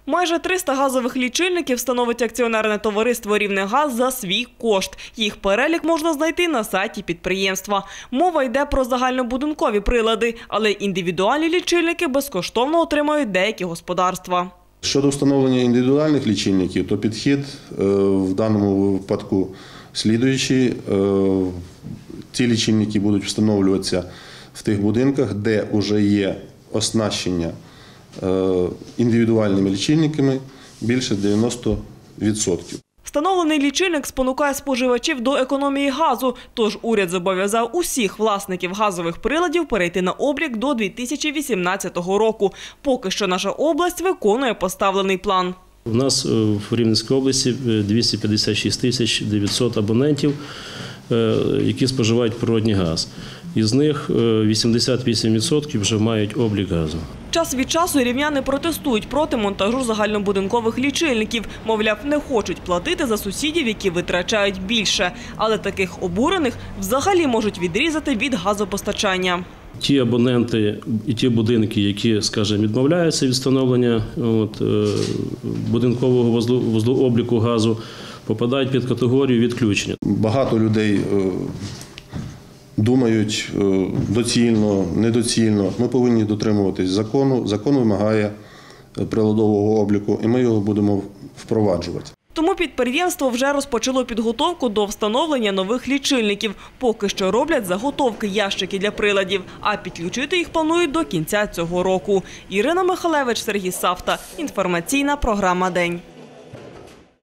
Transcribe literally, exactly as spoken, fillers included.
Майже триста газових лічильників встановить акціонерне товариство «Рівнегаз» за свій кошт. Їх перелік можна знайти на сайті підприємства. Мова йде про загальнобудинкові прилади, але індивідуальні лічильники безкоштовно отримають деякі господарства. Щодо встановлення індивідуальних лічильників, то підхід в даному випадку слідуючий. Ці лічильники будуть встановлюватися в тих будинках, де вже є оснащення індивідуальними лічильниками більше дев'яноста відсотків. Встановлений лічильник спонукає споживачів до економії газу, тож уряд зобов'язав усіх власників газових приладів перейти на облік до дві тисячі вісімнадцятого року. Поки що наша область виконує поставлений план. У нас в Рівненській області двісті п'ятдесят шість тисяч дев'ятсот абонентів, які споживають природний газ. Із них вісімдесят вісім відсотків вже мають облік газу. Час від часу рівняни протестують проти монтажу загальнобудинкових лічильників. Мовляв, не хочуть платити за сусідів, які витрачають більше. Але таких обурених взагалі можуть відрізати від газопостачання. Ті абоненти і ті будинки, які, скажімо, відмовляються від встановлення от, будинкового вузлу, вузлу обліку газу, попадають під категорію відключення. Багато людей думають доцільно, недоцільно. Ми повинні дотримуватись закону. Закон вимагає приладового обліку, і ми його будемо впроваджувати. Тому підприємство вже розпочало підготовку до встановлення нових лічильників. Поки що роблять заготовки ящики для приладів, а підключити їх планують до кінця цього року. Ірина Михалевич, Сергій Савта. Інформаційна програма «День».